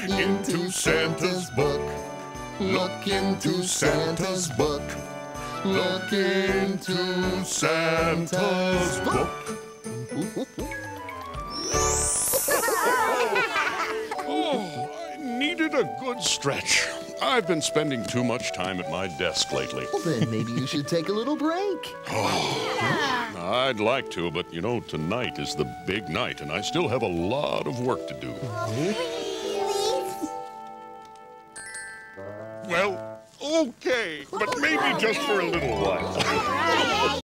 into Santa's book. Look into Santa's book. Look into Santa's book. Oh, I needed a good stretch. I've been spending too much time at my desk lately. Well, then maybe you should take a little break. I'd like to, but you know, tonight is the big night, and I still have a lot of work to do. Well, okay, but maybe just for a little while.